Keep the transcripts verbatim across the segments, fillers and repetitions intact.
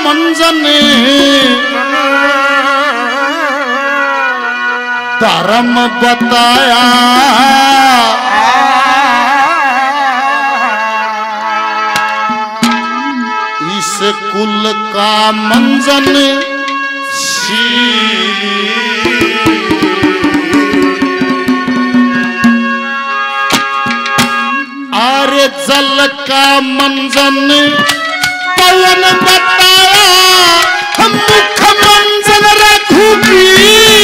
मंजन धर्म बताया, इस कुल का मंजन सी, आर्य जल का मंजन पवन बताया, मुख मंजन रघुबीर,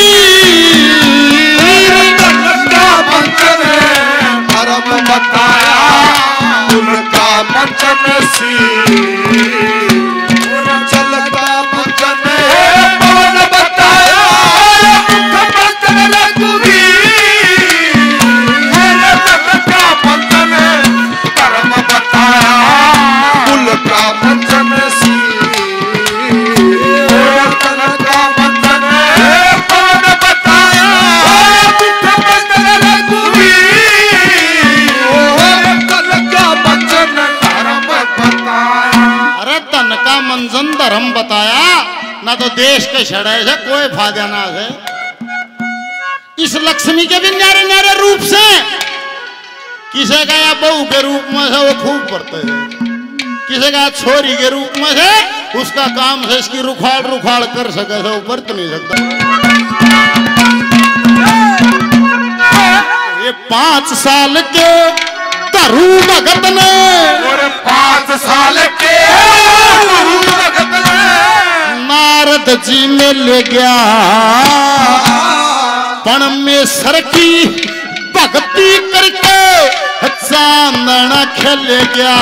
धर्म बताया उनका मंजन सी, जल का मंजन पवन बताया, मुख मंजन रघुबीर, जल का मंजन धर्म बताया उनका मंजन सी, जल का मंजन पवन बताया, मुख मंजन रघुबीर, मंजन धर्म बताया ना, तो देश के छड़े से कोई फायदा ना है। इस लक्ष्मी के भी न्यारे न्यारे रूप से किसे का या बहू के रूप में से वो खूब पड़ते हैं, किसे का छोरी के रूप में से उसका काम से इसकी रुखाड़ रुखाड़ कर सके से ऊपर तो नहीं सकता। ये पांच साल के धरू भगत ने, और पांच साल के धरू भगत ने नारद जी में ले गया, पण में सर की भक्ति करके चांदना खेल गया,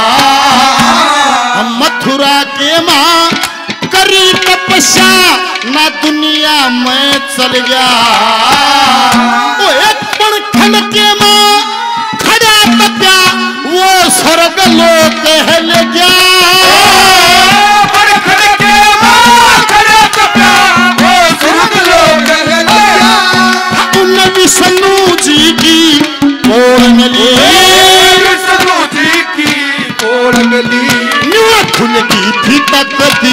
मथुरा के मां करी तपस्या ना दुनिया में चल गया, वो एक पण खंड के मां खड़ा तप्या वो स्वर्ग लोक हिल गया, विष्णु जी की कोड़ मिली, विष्णु जी की कोड़ मिली, खुल की थी तकती,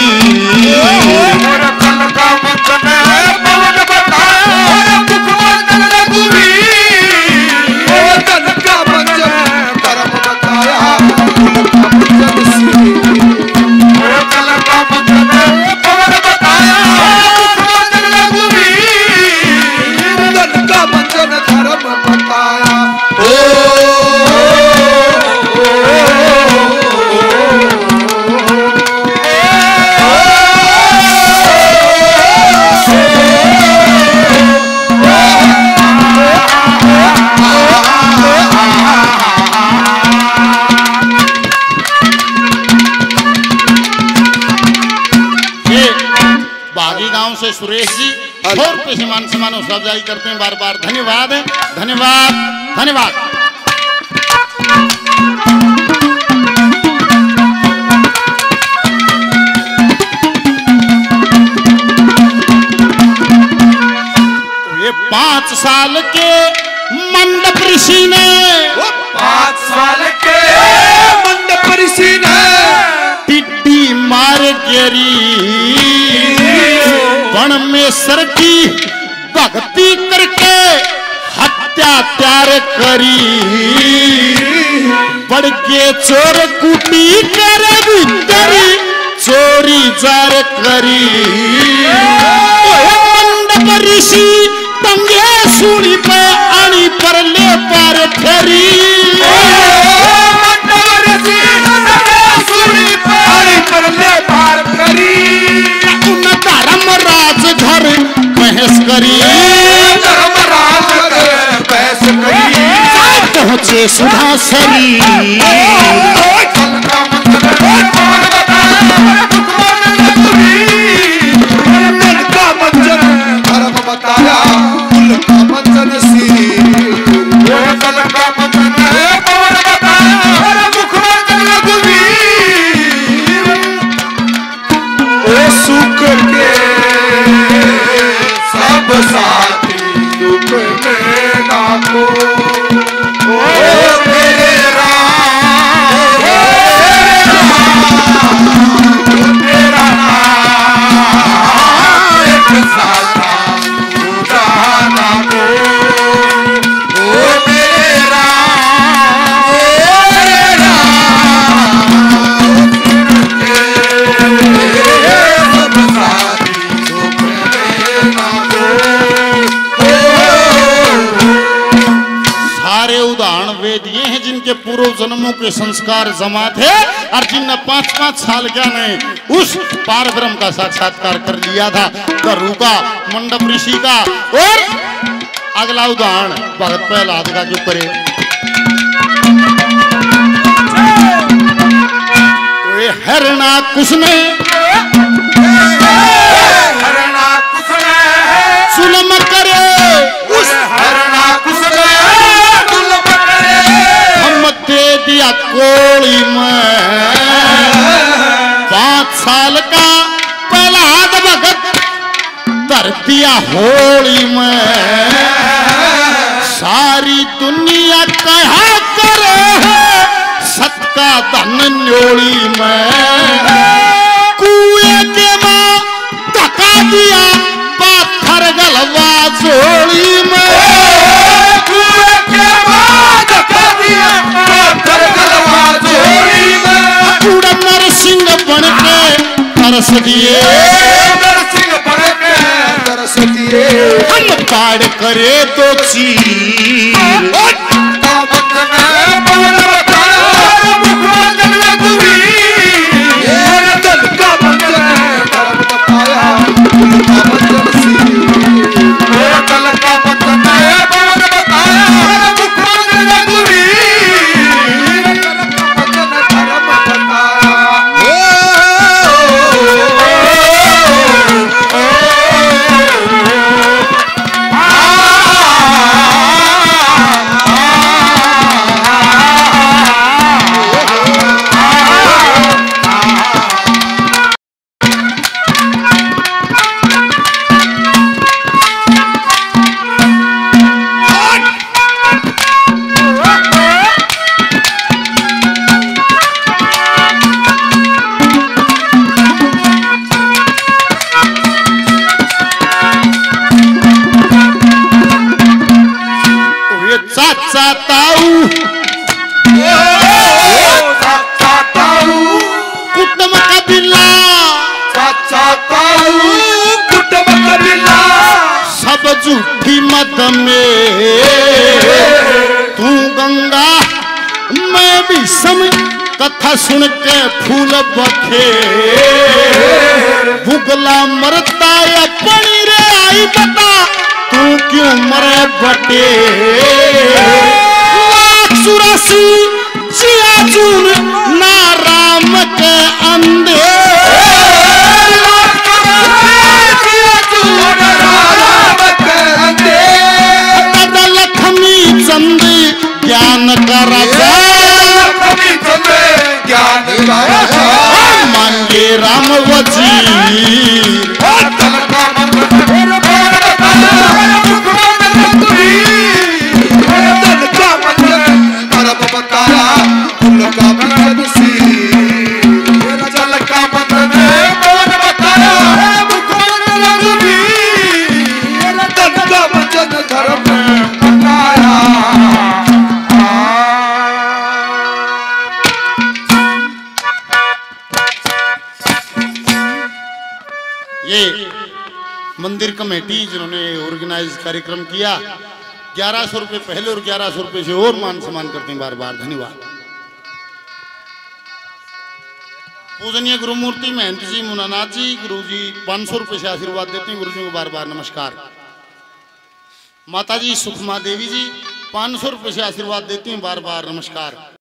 जल का मंजन पवन बताया, मुख मंजन रघुबीर, जल का मंजन धर्म बताया उनका मंजन सी, जल का मंजन पवन बताया, मुख मंजन रघुबीर, जल का मंजन धर्म बताया। से सुरेश जी और पैसे मान सम्मान जारी करते हैं बार बार। धन्यवाद धन्यवाद धन्यवाद। ये पांच साल के मंडप ऋषि ने, पांच साल के मंडप ऋषि ने टिड्डी मार गिरी, वन में सर की भक्ति करके हत्या त्यार करी, बढ़ के चोर कुटी कर भीतरी चोरी जार करी। मंडप ऋषि पंगे सुनी पे आनी पर ले पार फेरी, मंडप ऋषि सुनी पे आनी पर ले पार करी। धर्मराज घर बहस करी, धर्मराज घर बहस करी, पहुंचे सुधासरी, धर्म बताया उनका मंजन सी, जल का मंजन पवन बताया मुखमंजन रघुवीर। ओ सुख के सब साथी दुख में ना को, ओ मेरे राम के संस्कार जमा थे और जिनने पांच पांच साल क्या नहीं उस पार ब्रह्म का साक्षात्कार कर लिया था, गरु का, मंडप ऋषि का। और अगला उदाहरण भगत प्रहलाद का जो करे तो हरणा कुसने हरणा कुसने जुल्म करे उस हरणा कुसने जुल्म करे हम दे दिया कोड़ी में पांच साल का प्रहलाद भगत धर दिया होली में। सारी दुनिया कहा करे सत का धन न्योली में। कुएं के मां धका दिया पाथर गलवा जोड़ी में। कुएं के मां धका दिया पाथर गलवा जोड़ी में। उड़ नरसिंह बन के तरस दिए नरसिंह बन के तरस दिए। हम पाड़ करे तो चीर चाचा ताऊ कुटुंब कबीला चाचा ताऊ कुटुंब कबीला सब झूठी मत में तू गंगा मैं भी समझ कथा सुन के फूल बखे भुगला मरता या पनी रे आई बता तू क्यों मरे बटे। लाख चुरासी जिया जून ना राम के अंधे दादा लक्ष्मी चंद ज्ञान का राजा ज्ञान का राजा मांगे राम वजीर ये मंदिर कमेटी जिन्होंने ऑर्गेनाइज कार्यक्रम किया ग्यारह सौ रुपये पहले और ग्यारह सौ रुपये से और मान सम्मान करते हैं बार बार धन्यवाद। पूजनीय गुरु मूर्ति महंत जी मुनानाथ जी गुरु जी पाँच सौ रुपये से आशीर्वाद देते हैं गुरु जी को बार बार नमस्कार। माता जी सुखमा देवी जी पाँच सौ रुपये से आशीर्वाद देती हैं बार बार नमस्कार।